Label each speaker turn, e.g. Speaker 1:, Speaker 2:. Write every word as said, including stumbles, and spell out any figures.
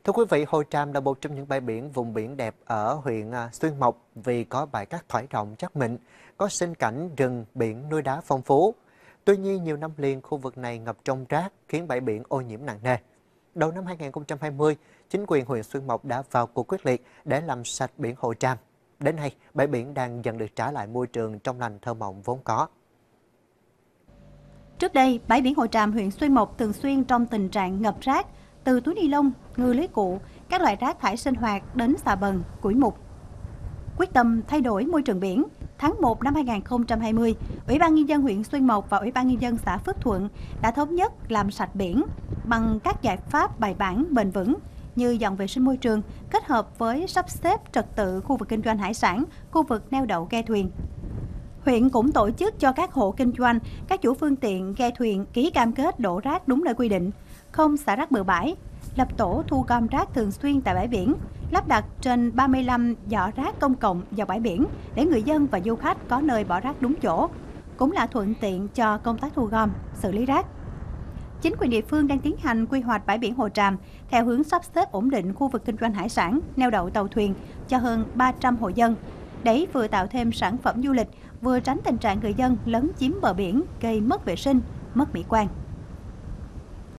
Speaker 1: Thưa quý vị, Hồ Tràm là một trong những bãi biển vùng biển đẹp ở huyện à, Xuyên Mộc vì có bãi cát thoải rộng chắc mịn, có sinh cảnh rừng, biển, núi đá phong phú. Tuy nhiên, nhiều năm liền khu vực này ngập trong rác khiến bãi biển ô nhiễm nặng nề. Đầu năm hai nghìn không trăm hai mươi, chính quyền huyện Xuyên Mộc đã vào cuộc quyết liệt để làm sạch biển Hồ Tràm. Đến nay, bãi biển đang dần được trả lại môi trường trong lành thơ mộng vốn có.
Speaker 2: Trước đây, bãi biển Hồ Tràm, huyện Xuyên Mộc thường xuyên trong tình trạng ngập rác, từ túi ni lông, ngư lưới cụ, các loại rác thải sinh hoạt đến xà bần, củi mục. Quyết tâm thay đổi môi trường biển, tháng một năm hai nghìn không trăm hai mươi, Ủy ban Nhân dân huyện Xuyên Mộc và Ủy ban Nhân dân xã Phước Thuận đã thống nhất làm sạch biển bằng các giải pháp bài bản bền vững như dọn vệ sinh môi trường, kết hợp với sắp xếp trật tự khu vực kinh doanh hải sản, khu vực neo đậu ghe thuyền. Huyện cũng tổ chức cho các hộ kinh doanh, các chủ phương tiện ghe thuyền ký cam kết đổ rác đúng nơi quy định, không xả rác bừa bãi, lập tổ thu gom rác thường xuyên tại bãi biển, lắp đặt trên ba mươi lăm giỏ rác công cộng dọc bãi biển để người dân và du khách có nơi bỏ rác đúng chỗ, cũng là thuận tiện cho công tác thu gom, xử lý rác. Chính quyền địa phương đang tiến hành quy hoạch bãi biển Hồ Tràm theo hướng sắp xếp ổn định khu vực kinh doanh hải sản, neo đậu tàu thuyền cho hơn ba trăm hộ dân, để vừa tạo thêm sản phẩm du lịch, vừa tránh tình trạng người dân lấn chiếm bờ biển gây mất vệ sinh, mất mỹ quan.